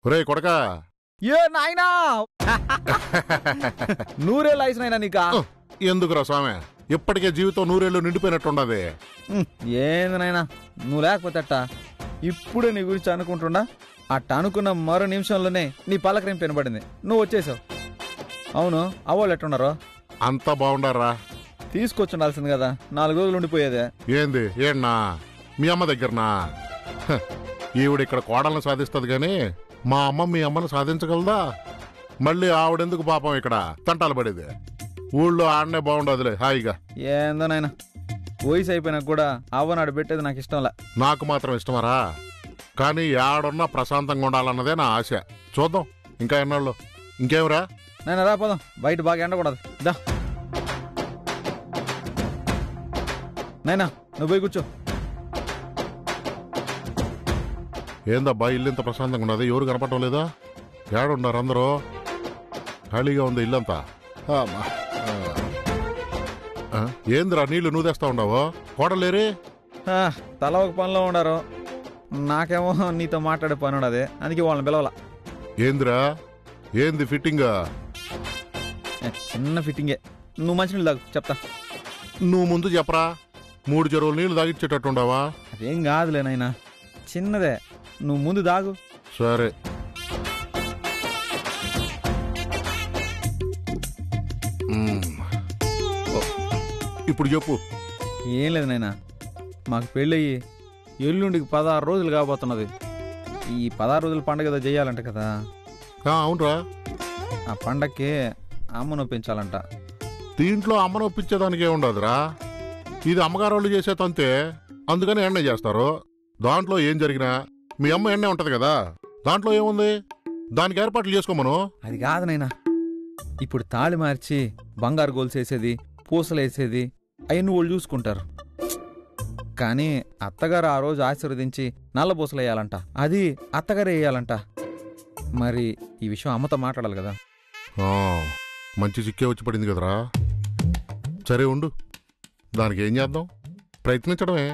ఒరే కొడకా ఏ నాయనా నూరేళ్ళు ఆయుసు నాయనా నీకా ఎందుకురా స్వామి ఇప్పటికే జీవితం నూరేళ్ళు నిండిపోయినట్టుండది ఏంది నాయనా నువ్వు లేకపోతే అట్ట ఇప్పుడే నీ గురించి అనుకుంటుండా అట్ట అనుకున్న మరో నిమిషంలోనే నీ పలకరింపు వినబడింది నువ్వు వచ్చేసావు. అవును అవ్వాళ్ళు ఎట్టున్నారో? అంతా బాగుండారా? తీసుకొచ్చుండాల్సింది కదా, 4 రోజులు ఉండిపోయేదే. ఏంది ఏన్నా మీ అమ్మ దగ్గరనా? ఈవిడ ఇక్కడ కోడలను సాధిస్తుంది గాని మా అమ్మ మీ అమ్మను సాధించగలదా? మళ్ళీ ఆవిడెందుకు పాపం ఇక్కడ తంటాలు పడేది? ఊళ్ళో ఆడనే బాగుండదులే హాయిగా. ఏందో నాయనా వయసు అయిపోయినా కూడా అవ్వనాడు పెట్టేది నాకు ఇష్టంలా. నాకు మాత్రం ఇష్టమరా, కానీ ఆడున్నా ప్రశాంతంగా ఉండాలన్నదే నా ఆశ. చూద్దాం ఇంకా ఎన్నాళ్ళు. ఇంకేమరా నేను రాపోదాం, బయట బాగా ఎండకూడదు. దా నైనా నువ్వు పోయి కూర్చో. ఏందబ్బా ఇల్లు ఇంత ప్రశాంతంగా ఉన్నది? ఎవరు కనపడటం లేదా? ఏడున్నారు అందరూ? ఖాళీగా ఉంది ఇల్లంతా. ఏందిరా నీళ్లు నువ్వు తెస్తా ఉండవు? కోడలేరే తల ఒక పనిలో ఉండారు, నాకేమో నీతో మాట్లాడే పని ఉండదు, అందుకే వాళ్ళని పిలవాల. ఏందిరా ఏంది ఫిట్టింగ్? చిన్న ఫిట్టింగే, నువ్వు మంచినీళ్ళు తాగు చెప్తా. నువ్వు ముందు చెప్పరా, 3 చెరువులు నీళ్లు తాగిచ్చేటట్టుండవా? అదేం కాదులే నాయనా, చిన్నదే, నువ్వు ముందు తాగు. సరే ఇప్పుడు చెప్పు. ఏం లేదు నాయనా, మాకు పెళ్ళయి ఎల్లుండికి 16 రోజులు కాబోతున్నది. ఈ 16 రోజుల పండుగ ఏదో చెయ్యాలంట కదా. అవునరా, ఆ పండక్కి అమ్మను ఒప్పించాలంట. దీంట్లో అమ్మను ఒప్పించేదానికే ఉండదురా, ఇది అమ్మగారు వాళ్ళు చేసే తంతే, అందుకని ఎన్నే చేస్తారు. దాంట్లో ఏం జరిగినా మీ అమ్మ ఎన్నే ఉంటది కదా, దాంట్లో ఏముంది? దానికి ఏర్పాట్లు చేసుకోమను. అది కాదు నైనా, ఇప్పుడు తాళి మార్చి బంగారు గోల్సేసేది, పూసలేసేది అవన్నీ వాళ్ళు చూసుకుంటారు. కానీ అత్తగారు ఆ రోజు ఆశీర్వదించి నల్ల పూసలు వేయాలంట, అది అత్తగారే వేయాలంట. మరి ఈ విషయం అమ్మతో మాట్లాడాలి కదా. మంచి చిక్కే వచ్చి పడింది కదరా. సరే ఉండు, దానికి ఏం చేద్దాం, ప్రయత్నించడమే.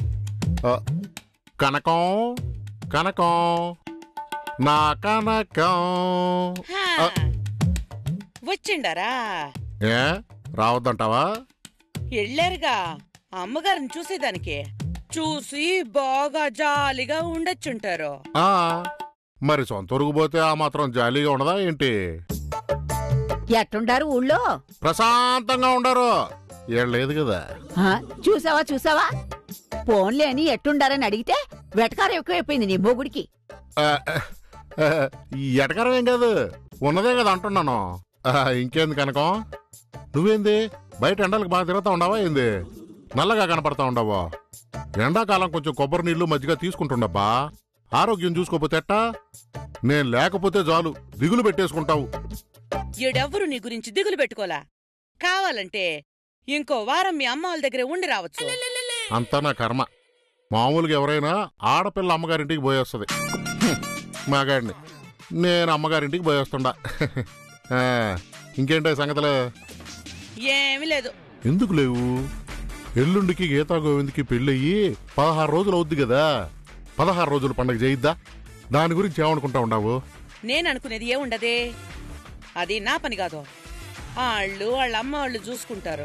కనకం కనకం నా కనకం వచ్చిండారా? ఏ రావద్దంటావా? వెళ్ళారుగా అమ్మగారిని చూసేదానికి. చూసి బాగా జాలీగా ఉండొచ్చుంటారు. మరి సొంత ఊరుకు పోతే ఆ మాత్రం జాలీగా ఉండదా ఏంటి? ఎట్టుండారు ఊళ్ళో? ప్రశాంతంగా ఉండరు, ఏం కదా. చూసావా చూసావా, పోన్లే అని ఎట్టుండారని అడిగితే వెటకారం ఎక్కువైపోయింది నీ మొగుడికి. ఎటకారం ఏం కాదు, ఉన్నదే కదా అంటున్నాను. ఇంకేంది కనకం, నువ్వేంది బయట ఎండలకు బాగా తిరుగుతా ఉండవా ఏంది? నల్లగా కనపడతా ఉండవా? ఎండాకాలం కొంచెం కొబ్బరి నీళ్లు మజ్జిగ తీసుకుంటుండబ్బా, ఆరోగ్యం చూసుకోపోతే ఎట్టా? నేను లేకపోతే చాలు దిగులు పెట్టేసుకుంటావు. ఈడెవ్వరు నీ గురించి దిగులు పెట్టుకోలా, కావాలంటే ఇంకో వారం మీ అమ్మ వాళ్ళ దగ్గర ఉండి రావచ్చు. అంతా నా కర్మ. మామూలుగా ఎవరైనా ఆడపిల్ల అమ్మగారింటికి పోయేస్తుంది, మగాడిని నేను అమ్మగారింటికి పోయేస్తుండా. ఇంకేంటే సంగతులు? ఏమీ లేదు. ఎందుకు లేవు? ఎల్లుండికి గీతా గోవింద్కి పెళ్ళయ్యి 16 రోజులు అవుద్ది కదా, 16 రోజుల పండుగ చేయిద్దా? దాని గురించి ఏమనుకుంటా ఉండవు? నేననుకునేది ఏముండదే, అది నా పని కాదు, వాళ్ళు వాళ్ళ అమ్మ వాళ్ళు చూసుకుంటారు.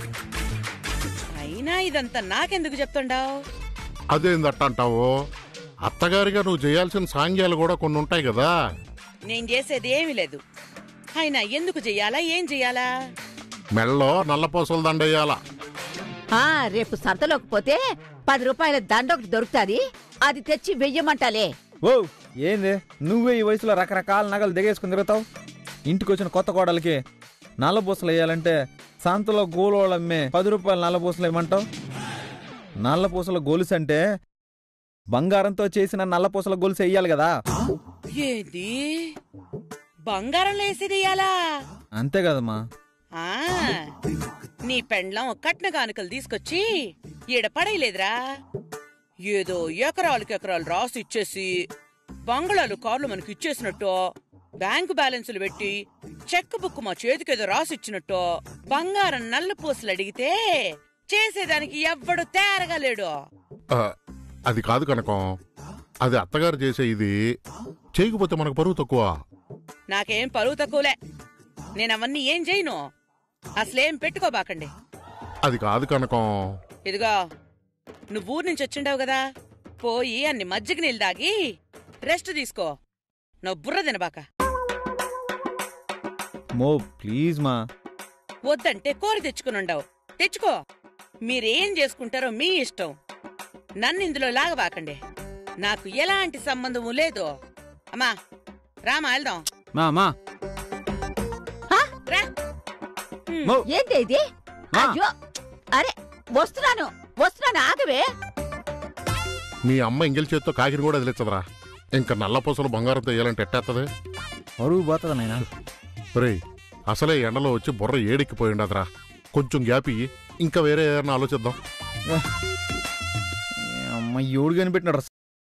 అయినా ఇదంతా నాకెందుకు చెప్తుండావు? అదేందట్ట అంటావు? అత్తగారిగా నువ్వు చేయాల్సిన సాంగ్యాలు కూడా కొన్ని ఉంటాయి కదా. నేను చేసేది ఏమీ లేదు, అయినా ఎందుకు చెయ్యాలా, ఏం చెయ్యాలా? మెళ్ళో నల్లపూసల దండయ్యాలా? రేపు సంతలోకి పోతే 10 రూపాయల దండ ఒకటి దొరుకుతుంది, అది తెచ్చి వెయ్యమంటాలే. ఓ ఏంది నువ్వే ఈ వయసులో రకరకాల నగలు దిగేసుకుని తిరుగుతావు? ఇంటికొచ్చిన కొత్త కోడలికి నల్లపూసలు వేయాలంటే సంతలో గోలోళ్ళమ్మే 10 రూపాయల నల్లపూసలు వేయమంటావు? నల్లపూసల గొలుసు అంటే బంగారంతో చేసిన నల్లపూసల గొలుసు వేయాలి కదా. ఏది బంగారంలో వేసేదియాలా? అంతే కదమ్మా. నీ పెండ్లం కట్న కానుకలు తీసుకొచ్చి ఈడ పడేయలేదురా, ఏదో ఎకరాలు రాసి ఇచ్చేసి బంగాళాలు కార్లు మనకి ఇచ్చేసినట్టు, బ్యాంకు బ్యాలెన్సులు పెట్టి చెక్ బుక్ మా చేతికేదో రాసిచ్చినట్టు బంగారం నల్ల పూసలు అడిగితే చేసేదానికి ఎవ్వడు తేరగలేడు. అది కాదు కనకం, అది అత్తగారు చేసే ఇది చేయకపోతే మనకు పరువు తక్కువ. నాకేం పరువు తక్కువలే. నేనవన్నీ ఏం చేయను. అసలేం పెట్టుకోబాకండి. అది కాదు కనకం. ఇదిగో నువ్వు ఊరు నుంచి వచ్చిండావు కదా, పోయి అన్ని మజ్జిగ నీళ్ళు దాగి రెస్ట్ తీసుకో. నువ్వు బుర్ర తినబాక. మో ప్లీజ్ మా. వద్దంటే కోరి తెచ్చుకునుండవు. తెచ్చుకో. మీరేం చేసుకుంటారో మీ ఇష్టం. నన్ను ఇందులో లాగబాకండి. నాకు ఎలాంటి సంబంధము లేదు. అమ్మా రామా వెళ్దాం. మా రా. మో ఏంటి ఇది? మా. అయ్యో, అరే వస్తున్నాను ఆగవే. మీ అమ్మ ఎంగిల్ చేత్తో కాకిని కూడా వదిలించదురా. ఇంకా నల్ల పూసలు బంగారంతో వేయాలంటే ఎట్టేస్తుంది? పరువు పోతుంది నాయనా. రేయ్, అసలే ఎండలో వచ్చి బుర్ర ఏడెక్కిపోయిండదురా. కొంచెం గ్యాప్ ఇయ్యి, ఇంకా వేరే ఏదైనా ఆలోచిద్దాం. అమ్మ ఎవడు కనిపెట్టినాడు?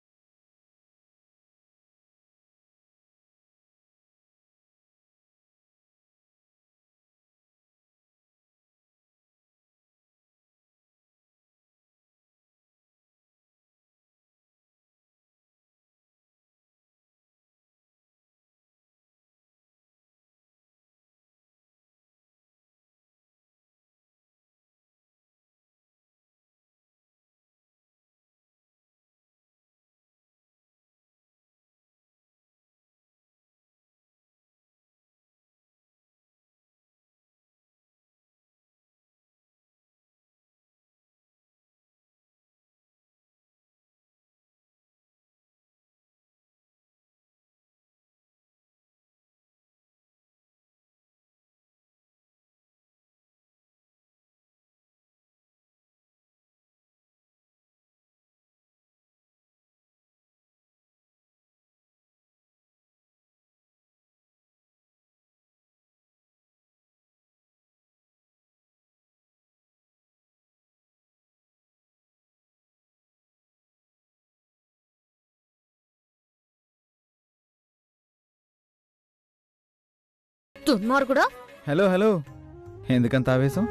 దుర్మార్గుడా. హలో ఎందుకంత ఆవేశం?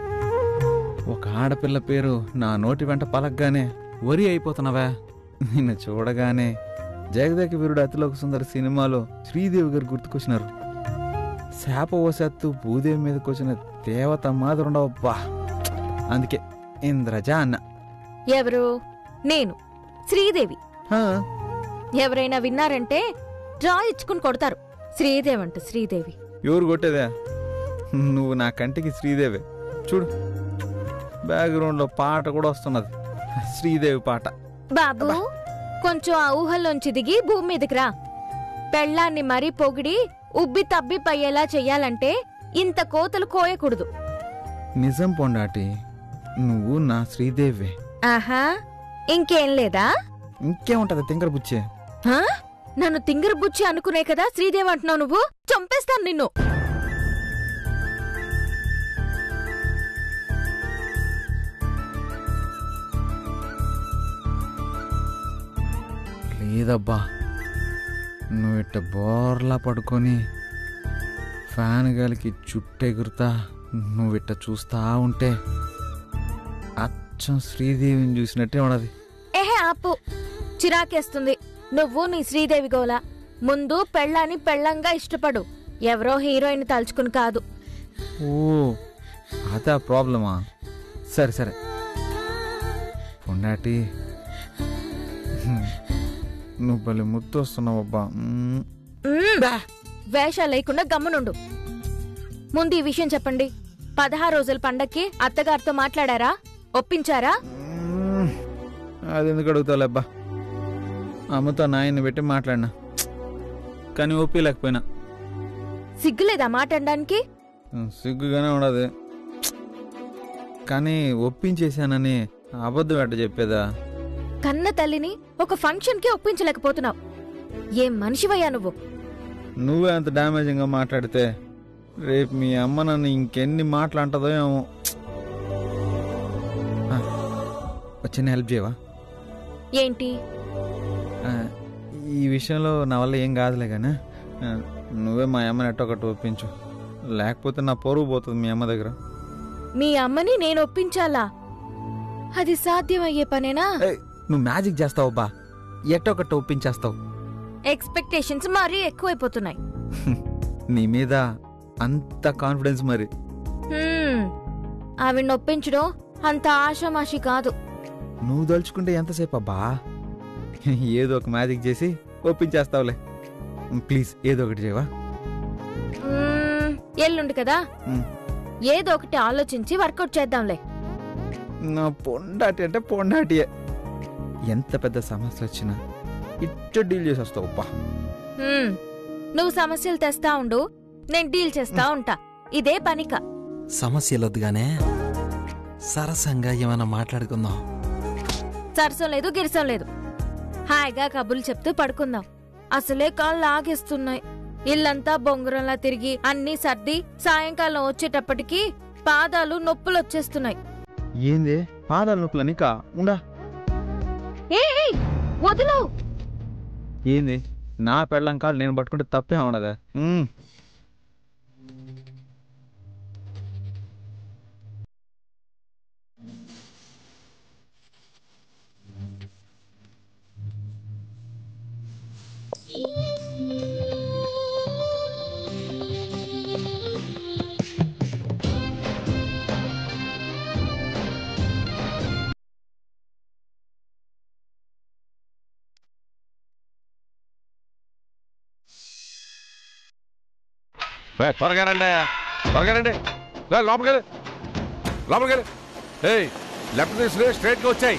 ఒక ఆడపిల్ల పేరు నా నోటి వెంట పలకగానే వరి అయిపోతున్నావా? నిన్ను చూడగానే జగదేక వీరుడు అతిలోక సుందర సినిమాలో శ్రీదేవి గారు గుర్తుకొచ్చినారు. శాపవశాత్తు భూదేవి మీదకి వచ్చిన దేవత మాదిరుండవబ్బా. అందుకే ఇంద్రజ అన్న. ఎవరు? నేను శ్రీదేవి. హా, ఎవరైనా విన్నారంటే డ్రా ఇచ్చుకుని కొడతారు. శ్రీదేవి అంట శ్రీదేవి. ఎవరు కొట్టేదే? నువ్వు నా కంటికి శ్రీదేవి. చూడు, బ్యాక్గ్రౌండ్ లో పాట కూడా వస్తున్నది, శ్రీదేవి పాట. బాబు కొంచెం ఆ ఊహల్లోంచి దిగి భూమి మీదకి రా. పెళ్ళాన్ని మరీ పొగిడి ఉబ్బి తబ్బి పయ్యేలా చెయ్యాలంటే ఇంత కోతలు కోయకూడదు. నిజం పొండాటి, నువ్వు నా శ్రీదేవి. ఆహా, ఇంకేం లేదా? ఇంకేముంటది తింకర బుచ్చే. హా? నన్ను తింగర బుచ్చి అనుకునే కదా శ్రీదేవి అంటున్నావు నువ్వు? చంపేస్తాను నిన్ను. లేదబ్బా, నువ్వు ఇట్ట బోర్లా పడుకొని ఫ్యాన్ గాలికి చుట్టెగురుతా నువ్విట్ట చూస్తా ఉంటే అచ్చం శ్రీదేవిని చూసినట్టే ఉన్నది. ఏహే ఆపు, చిరాకేస్తుంది. నువ్వు నీ శ్రీదేవి గోల. ముందు పెళ్ళాన్ని పెళ్ళంగా ఇష్టపడు, ఎవరో హీరోయిన్ తలుచుకుని కాదు. ఓ అదా ప్రాబ్లమా? సరే సరే పొన్నాటి, నువ్వు భలే ముత్తు వస్తున్నావబ్బా. వేషాలు లేకుండా గమ్మునుండు. ముందు ఈ విషయం చెప్పండి. 16 రోజుల పండక్కి అత్తగారితో మాట్లాడారా? ఒప్పించారా? అది ఎందుకు అడుగుతావులేబ్బా, అమ్మతో నాయన్ని పెట్టి మాట్లాడినా, కానీ ఒప్పిలేకపోయినా. సిగ్గులేదా మాట్లాడడానికి? సిగ్గుగానే ఉండదు, కానీ ఒప్పించేశానని అబద్ధం ఎట్ట చెప్పేదా? కన్న తల్లిని ఒక ఫంక్షన్ కి ఒప్పించలేకపోతున్నావు. ఏం మనిషివయ్యా నువ్వు? నువ్వే అంత డ్యామేజింగ్గా మాట్లాడితే రేపు మీ అమ్మ నన్ను ఇంకెన్ని మాటలు అంటదో ఏమో. చిన్న హెల్ప్ చేయవా? ఏంటి? ఈ విషయంలో నా వల్ల ఏం కాదులే కానీ నువ్వే మా అమ్మని ఎట్టొకటి ఒప్పించు, లేకపోతే నా పరువు పోతుంది మీ అమ్మ దగ్గర. మీ అమ్మని నేను ఒప్పించాలా? అది సాధ్యమయ్యే పనేనా? నువ్వు మ్యాజిక్ చేస్తావబ్బా. ఎట్టొకటి ఒప్పించేస్తావు. ఎక్స్పెక్టేషన్స్ మరీ ఎక్కువైపోతున్నాయి. నీ మీద అంత కాన్ఫిడెన్స్ మరి. అవి నొప్పించడం అంత ఆషామాషి కాదు. నువ్వు దలుచుకుంటే ఎంతసేపు అబ్బా, ఏదో ఒక మ్యాజిక్ చేసి ఒప్పించేస్తావులే. ప్లీజ్ ఏదో ఒకటి చేయవా? ఎల్లుండి కదా, ఏదో ఒకటి ఆలోచించి వర్కౌట్ చేద్దాంలే. నా పొండాటి అంటే పొండాటియే. ఎంత పెద్ద సమస్య వచ్చినా ఇట్ట డీల్ చేసి వస్తావు అబ్బా. నువ్వు సమస్యలు తెస్తా ఉండు, నేను డీల్ చేస్తా ఉంటా. ఇదే పనిక. సమస్యలొద్దుగానే సరసంగా ఏమైనా మాట్లాడుకుందాం. సరసం లేదు గిరసం లేదు, హాయిగా కబుర్లు చెప్తూ పడుకుందాం. అసలే కాళ్ళు ఆగేస్తున్నాయి. ఇల్లంతా బొంగురంలా తిరిగి అన్నీ సర్ది సాయంకాలం వచ్చేటప్పటికి పాదాలు నొప్పులు వచ్చేస్తున్నాయి. ఏంది పాదాలు నొప్పులు నీకా? ఉండా. వదులు. ఏంది నా పెళ్ళం కాలు నేను పట్టుకుంటే తప్పే ఉండదా? త్వరగా రండి, త్వరగా రండి. లోపలికి లోపలికి లెఫ్ట్ తీసుకుని స్ట్రైట్గా వచ్చాయి.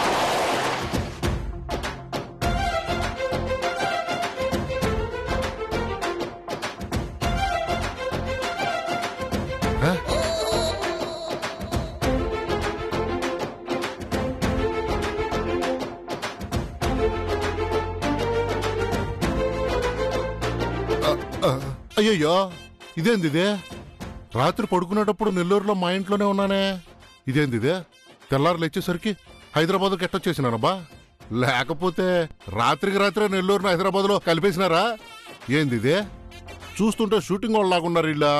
అయ్యయ్యో, ఇదేంది ఇదే? రాత్రి పడుకునేటప్పుడు నెల్లూరులో మా ఇంట్లోనే ఉన్నానే. ఇదేంది ఇదే? తెల్లారు లేచేసరికి హైదరాబాద్ కెట్టొచ్చేసినానబ్బా. లేకపోతే రాత్రికి రాత్రే నెల్లూరును హైదరాబాద్ లో కలిపేసినారా? ఏంది ఇదే? చూస్తుంటే షూటింగ్ వాళ్ళలాగున్నారు ఇలా.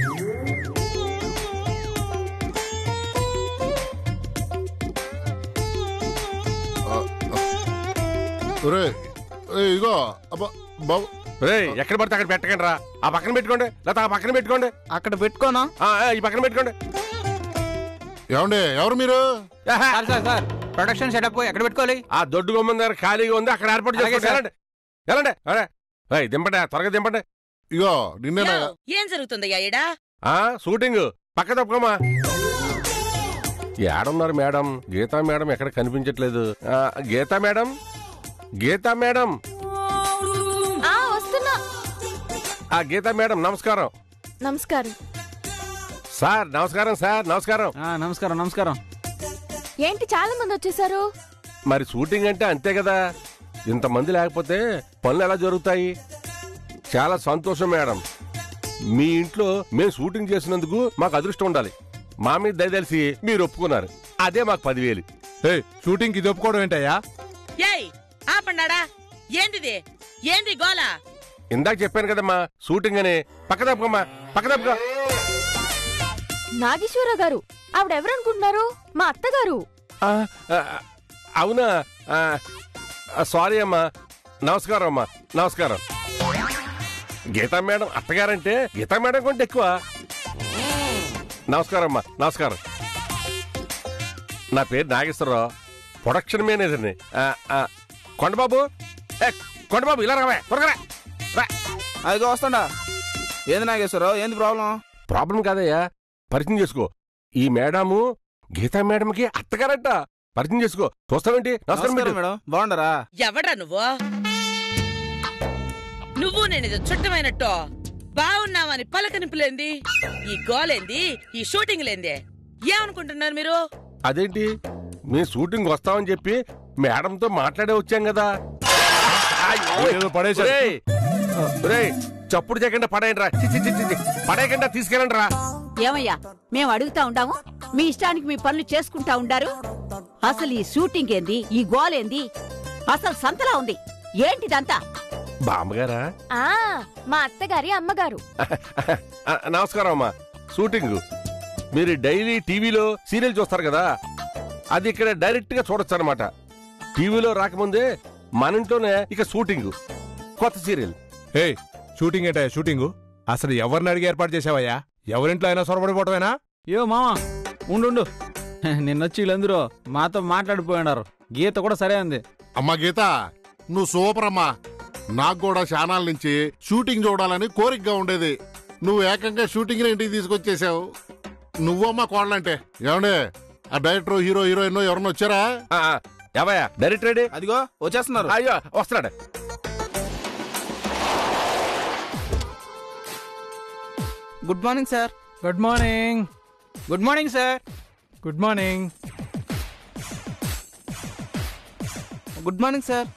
ఇగో అబ్బా బాబు, ఎక్కడ పడితే అక్కడ పెట్టకండి రా. ఆ పక్కన పెట్టుకోండి, లేదా ఆ పక్కన పెట్టుకోండి. అక్కడ పెట్టుకోనా? ఈ పక్కన పెట్టుకోండి. ఏమండి, ఎవరు మీరు? సార్ ప్రొడక్షన్ సెటప్ ఎక్కడ పెట్టుకోవాలి? ఆ దొడ్డు గుమ్మం దగ్గర ఖాళీగా ఉంది, అక్కడ ఏర్పాటు చేసుకోండి. వెళ్ళండి. దింపండి, త్వరగా దింపండి. ఇగో నిన్న ఏం జరుగుతుందయ్యా ఈడ? షూటింగ్ పక్క తప్పకమ్మా. ఏడున్నారు మేడం? గీతా మేడం ఎక్కడ కనిపించట్లేదు. గీతా మేడం, గీతా మేడం, వస్తున్నా. గీతా మేడం నమస్కారం. నమస్కారం సార్. నమస్కారం సార్. నమస్కారం. నమస్కారం. నమస్కారం. ఏంటి చాలా మంది వచ్చేసారు? మరి షూటింగ్ అంటే అంతే కదా, ఇంతమంది లేకపోతే పనులు ఎలా జరుగుతాయి? చాలా సంతోషం మేడం. మీ ఇంట్లో మేము షూటింగ్ చేసినందుకు మాకు అదృష్టం ఉండాలి. మా మీద దయదలిసి మీరు ఒప్పుకున్నారు, అదే మాకు 10,000. షూటింగ్ ఇది ఒప్పుకోవడం ఏంటయ్యా? ఏయ్ ఆపండాడా, ఏందిది? ఏంది గోలా? ఇందాక చెప్పాను కదమ్మా షూటింగ్ అని. పక్క తప్పకమ్మా, పక్క తప్పక. నాగేశ్వరరావు గారు ఆవిడెవరనుకుంటున్నారు? మా అత్తగారు. అవునా? సారీ అమ్మా. నమస్కారం అమ్మా. నమస్కారం. గీతా మేడం అత్తగారంటే గీతా మేడం కొంటే ఎక్కువ. నమస్కారం అమ్మా. నమస్కారం. నా పేరు నాగేశ్వరరావు, ప్రొడక్షన్ మేనేజర్ని. కొండబాబు, కొండబాబు ఇలా రావా, త్వరగా రా. అదిగో వస్తాడా. ఏంది నాగేశ్వరరావు, ఏంది ప్రాబ్లం? ప్రాబ్లం కాదయ్యా, పరిచయం చేసుకో. ఈ మేడము గీతా మేడంకి అత్తగారంట. పరిచయం చేసుకో. చూస్తావేంటి? నమస్కారం మేడం, బాగుండరా? ఎవడ్రా నువ్వు? నువ్వు నేనేదో చుట్టమైనట్టు బాగున్నావని పలకనిపులేంది? ఈ గోలేంది? ఈ షూటింగ్ లేంది? ఏమనుకుంటున్నారు మీరు? అదేంటి, మీ షూటింగ్ వస్తామని చెప్పి మేడంతో మాట్లాడే వచ్చాం కదా. చప్పుడు చేయకుండా పడేయండి రా. పడేయకుండా తీసుకెళ్ళండి రా. ఏమయ్యా, మేము అడుగుతా ఉండాము, మీ ఇష్టానికి మీ పనులు చేసుకుంటా ఉండారు. అసలు ఈ షూటింగ్ ఏంది, ఈ గోలేంది? అసలు సంతలా ఉంది ఏంటిదంతా? బామ్మగారా? మా అత్తగారి అమ్మగారు. నమస్కారం అమ్మా. షూటింగ్ మీరు డైలీ టీవీలో సీరియల్ చూస్తారు కదా, అది ఇక్కడ డైరెక్ట్ గా చూడొచ్చు అనమాట. టీవీలో రాకముందే మన ఇంట్లోనే ఇక షూటింగ్, కొత్త సీరియల్. ఏయ్ షూటింగ్ ఏంటయ్యా షూటింగు? అసలు ఎవరిని అడిగి ఏర్పాటు చేసావయ్యా? ఎవరింట్లో అయినా సొరబడిపోవటమేనా? యో మామా ఉండు, నిన్నొచ్చి వీళ్ళందరూ మాతో మాట్లాడిపోయినారు. గీత కూడా సరే ఉంది. అమ్మా గీత, నువ్వు సూపర్ అమ్మా. నాకు కూడా ఛానల్ నుంచి షూటింగ్ చూడాలని కోరికగా ఉండేది. నువ్వు ఏకంగా షూటింగ్ ఇంటికి తీసుకొచ్చేసావు. నువ్వమ్మా కోడలంటే. ఏమండే ఆ డైరెక్టర్, హీరో, హీరోయిన్ ఎవరన్నా వచ్చారా? ఏవయ్యా డైరెక్టర్? అదిగో వచ్చేస్తున్నారు. అయ్యో వస్తున్నాడు. Good morning sir. Good morning. Good morning sir. Good morning. Good morning sir.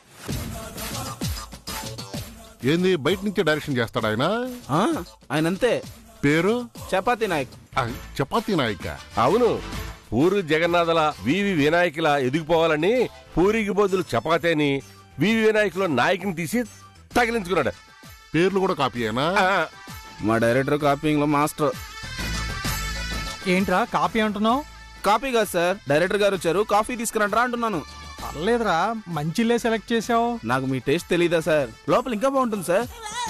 ఏంది బయట నుంచి డైరెక్షన్ చేస్తాడు ఆయన? ఆయన అంతే. పేరు? చపాతీ నాయక్. చపాతీ నాయక? అవును, పూరి జగన్నాథల వివి వినాయకుల ఎదిగిపోవాలని పూరికి బదులు చపాతీని వివి వినాయకుల నాయకుని తీసి తగిలించుకున్నాడు. పేర్లు కూడా కాపీయేనా? మా డైరెక్టర్ కాపీయింగ్ లో మాస్టర్. ఏంట్రా కాపీ అంటున్నావు? కాపీ కాదు సార్, డైరెక్టర్ గారు వచ్చారు, కాఫీ తీసుకురంట్రా అంటున్నాను. పర్లేదురా, మంచిలే సెలెక్ట్ చేసావు. నాకు మీ టేస్ట్ తెలీదా సార్? లోపల ఇంకా బాగుంటుంది సార్.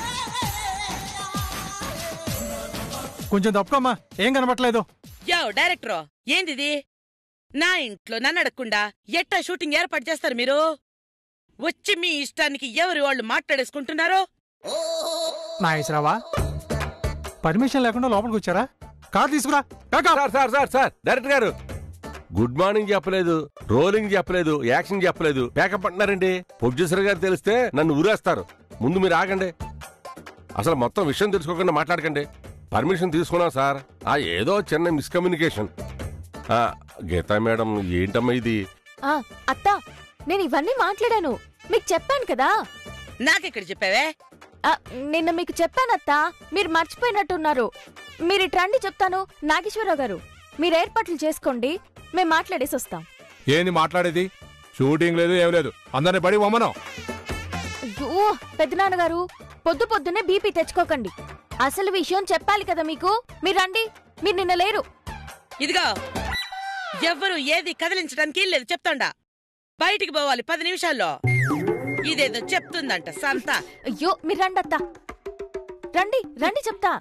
కొంచెం తప్పుకోమ్మా, ఏం కనబట్లేదు. యో డైరెక్టర్, ఏందిది? నా ఇంట్లో నన్ను అడగకుండా ఎట్టా షూటింగ్ ఏర్పాటు చేస్తారు మీరు? వచ్చి మీ ఇష్టానికి ఎవరి వాళ్ళు మాట్లాడేసుకుంటున్నారో? నాగేశ్వరరావా, పర్మిషన్ లేకుండా లోపలికి వచ్చారా? కార్ తీసుకురా. సార్ డైరెక్టర్ గారు గుడ్ మార్నింగ్ చెప్పలేదు, రోలింగ్ చెప్పలేదు, యాక్షన్ చెప్పలేదు, ప్యాకప్ అంటున్నారండి. ప్రొడ్యూసర్ గారు తెలిస్తే నన్ను ఊరేస్తారు. ముందు మీరు ఆగండి. అసలు మొత్తం విషయం తెలుసుకోకుండా మాట్లాడకండి. పర్మిషన్ తీసుకున్నాం సార్. ఏదో చిన్న మిస్కమ్యూనికేషన్. గీతా మేడం, ఏంటమ్మా ఇది? అత్త, నేను ఇవన్నీ మాట్లాడాను, మీకు చెప్పాను కదా. నాకెక్కడ చెప్పావే? నిన్న మీకు చెప్పానత్తా, మీరు మర్చిపోయినట్టున్నారు. మీరు ఇటు రండి చెప్తాను. నాగేశ్వరరావు గారు, మీరు ఏర్పాట్లు చేసుకోండి, మేము మాట్లాడేసి వస్తాం. ఏంది మాట్లాడేది? షూటింగ్ లేదు, ఏం లేదు, అందరిని బడి వమ్మనం. అయ్యో పెద్దనాన్నగారు, పొద్దు పొద్దునే బీపీ తెచ్చుకోకండి. అసలు విషయం చెప్పాలి కదా మీకు. మీరు రండి, మీరు నిన్న లేరు. ఇదిగో, ఎవ్వరు ఏది కదిలించడానికి లేదు చెప్తాండా. బయటికి పోవాలి 10 నిమిషాల్లో. ఇదేదో చెప్తుందంట సంత. అయ్యో మీరు రండి అత్త, రండి రండి చెప్తా.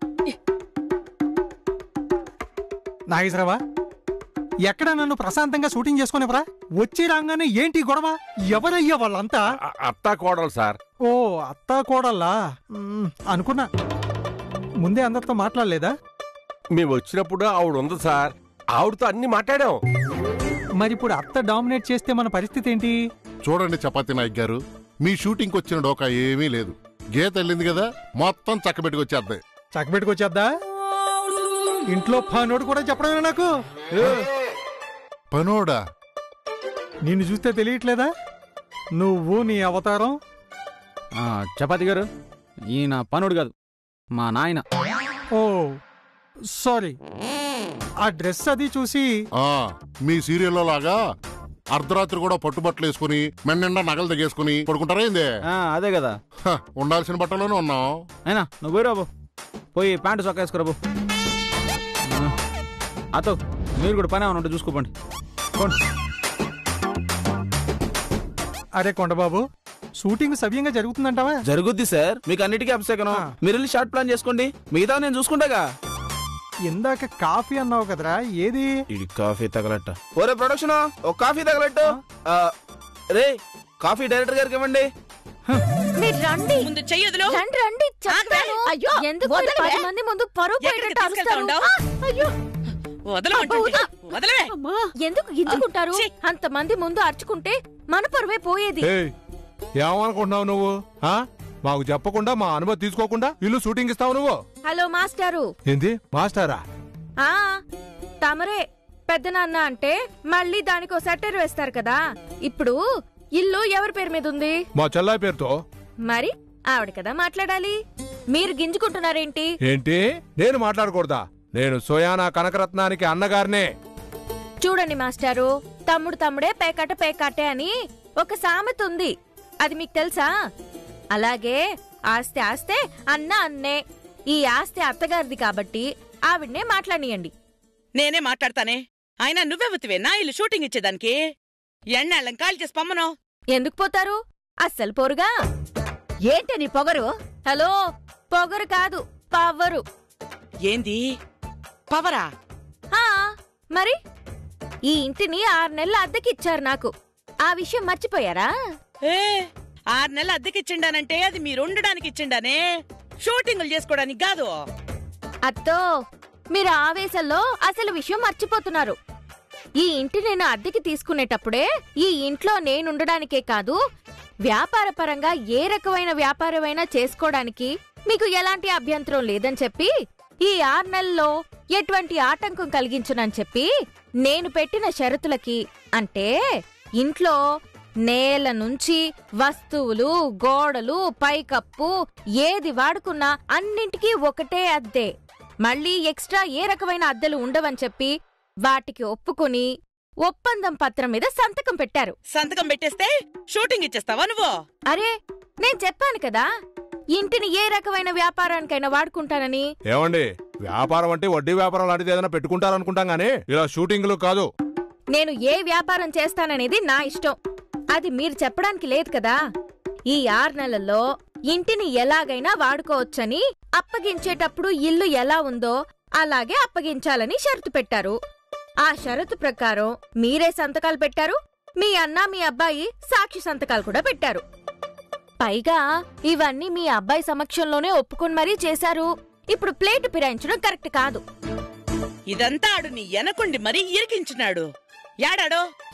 నాగేశ్వరరావా, ఎక్కడ నన్ను ప్రశాంతంగా షూటింగ్ చేసుకునేవరా? వచ్చి రాగానే ఏంటి గొడవ? ఎవరయ్యా వాళ్ళంతా? అత్తా కోడలు సార్. ఓ అత్తా కోడల్లా అనుకున్నా. ముందే అందరితో మాట్లాడలేదా? మేము వచ్చినప్పుడు ఆవిడ ఉంది సార్, ఆవిడతో అన్ని మాట్లాడాం. మరి ఇప్పుడు అత్త డామినేట్ చేస్తే మన పరిస్థితి ఏంటి? చూడండి చపాతీ నాయక్ గారు, మీ షూటింగ్ వచ్చిన డోకా ఏమీ లేదు. గీత వెళ్ళింది కదా, మొత్తం చక్కబెట్టుకొచ్చేద్దాయి. చక్కబెట్టుకొచ్చేద్దా? ఇంట్లో పనోడు కూడా చెప్పడమే నాకు. పనోడా? నిన్ను చూస్తే తెలియట్లేదా నువ్వు నీ అవతారం? చపాతి గారు, ఈయన పనుడు కాదు, మా నాయన. ఓ సారీ. ఆ డ్రెస్ అది చూసి మీ సీరియల్లో లాగా అర్ధరాత్రి కూడా పట్టుబట్టలు వేసుకుని మెన్నిండా నగలు తెగేసుకుని పడుకుంటారా ఏంది? అదే కదా, ఉండాల్సిన బట్టలోనే ఉన్నాం. అయినా నువ్వు పోయి రాబు, పోయి ప్యాంటు చొక్కా వేసుకురాబు. అతో మీరు కూడా పని ఏమన్నా ఉంటే చూసుకోండి. అరే కొండబాబు, షూటింగ్ సవ్యంగా జరుగుతుందంటావా? జరుగుద్ది సార్, మీకు అన్నిటికీ అభిషేకం. మీరు వెళ్ళి షార్ట్ ప్లాన్ చేసుకోండి, మిగతా నేను చూసుకుంటాగా. ఇందాక కాఫీ అన్నావు కదరా, ఏది? ఇది కాఫీ తగలట్ట. ఓరే ప్రొడక్షన్, ఒక కాఫీ తగలట్టు. రే, కాఫీ డైరెక్టర్ గారికి ఇవ్వండి. మీరు రండి, ముందు చెయ్యదులు. రండి రండి చెప్తాను. అయ్యో ఎందుకు 10 మంది ముందు పరువు పోయేటట్టు అరుస్తారు? అయ్యో వదలవే. ఎందుకు గింజుకుంటారు? అంతమంది ముందు అరుచుకుంటే మన పరువే పోయేది. ఏమనుకుంటున్నావు నువ్వు? మాకు చెప్పకుండా, మా అనుమతి తీసుకోకుండా ఇల్లు షూటింగ్ ఇస్తావు నువ్వు? హలో మాస్టారు. ఏంది మాస్టారా? తమరే పెద్దనాన్న అంటే మళ్ళీ దానికో సెటర్ వేస్తారు కదా. ఇప్పుడు ఇల్లు ఎవరి పేరు మీద ఉంది? మా చెల్లాయి పేరుతో. మరి ఆవిడ కదా మాట్లాడాలి. మీరు గింజుకుంటున్నారేంటి? ఏంటి నేను మాట్లాడకూడదా? నేను సోయానా కనకరత్నానికి అన్నగారినే. చూడండి మాస్టారు, తమ్ముడు తమ్ముడే పేకాట పేకాటే అని ఒక సామెత ఉంది, అది మీకు తెలుసా? అలాగే ఆస్తి ఆస్తే అన్న అన్నే. ఈ ఆస్తి అత్తగారిది కాబట్టి ఆవిడ్నే మాట్లాడియండి. నేనే మాట్లాడతానే. అయినా నువ్వెవతివే నా ఇల్లు షూటింగ్ ఇచ్చేదానికి? ఎన్నాళ్ళం కాల్ చేసి పమ్మను. ఎందుకు పోతారు? అస్సలు పోరుగా. ఏంటి నీ పొగరు? హలో, పొగరు కాదు, పవరు. ఏంది పవరా? హా, మరి ఈ ఇంటిని 6 నెలల అద్దెకిచ్చారు నాకు. ఆ విషయం మర్చిపోయారా? 6 నెలలు అద్దెకిచ్చిండానంటే అది మీరుండడానికి ఇచ్చిండానే, షూటింగులు చేసుకోవడానికి కాదు. అత్తో, మీరు ఆవేశంలో అసలు విషయం మర్చిపోతున్నారు. ఈ ఇంటి నేను అద్దెకి తీసుకునేటప్పుడే ఈ ఇంట్లో నేనుండడానికే కాదు, వ్యాపారపరంగా ఏ రకమైన వ్యాపారమైనా చేసుకోవడానికి మీకు ఎలాంటి అభ్యంతరం లేదని చెప్పి, ఈ 6 నెలల్లో ఎటువంటి ఆటంకం కలిగించునని చెప్పి నేను పెట్టిన షరతులకి, అంటే ఇంట్లో నేల నుంచి వస్తువులు, గోడలు, పైకప్పు ఏది వాడుకున్నా అన్నింటికీ ఒకటే అద్దె, మళ్ళీ ఎక్స్ట్రా ఏ రకమైన అద్దెలు ఉండవని చెప్పి వాటికి ఒప్పుకుని ఒప్పందం పత్రం మీద సంతకం పెట్టారు. సంతకం పెట్టేస్తే షూటింగ్ ఇచ్చేస్తావా నువ్వు? అరే, నేను చెప్పాను కదా ఇంటిని ఏ రకమైన వ్యాపారానికైనా వాడుకుంటానని. ఏమండి, వ్యాపారం అంటే వడ్డీ వ్యాపారం లాంటిది ఏదైనా పెట్టుకుంటారనుకుంటాం గానీ ఇలా షూటింగ్లు కాదు. నేను ఏ వ్యాపారం చేస్తాననేది నా ఇష్టం, అది మీరు చెప్పడానికి లేదు కదా. ఈ 6 నెలల్లో ఇంటిని ఎలాగైనా వాడుకోవచ్చని, అప్పగించేటప్పుడు ఇల్లు ఎలా ఉందో అలాగే అప్పగించాలని షరతు పెట్టారు. ఆ షరతు ప్రకారం మీరే సంతకాలు పెట్టారు, మీ అన్న మీ అబ్బాయి సాక్షి సంతకాలు కూడా పెట్టారు. పైగా ఇవన్నీ మీ అబ్బాయి సమక్షంలోనే ఒప్పుకొని మరీ చేశారు. ఇప్పుడు ప్లేటు పిరాయించడం కరెక్ట్ కాదు. ఇదంతా ఆడు నీ ఎనకుండి మరీ ఇరికించినాడు. యాడాడో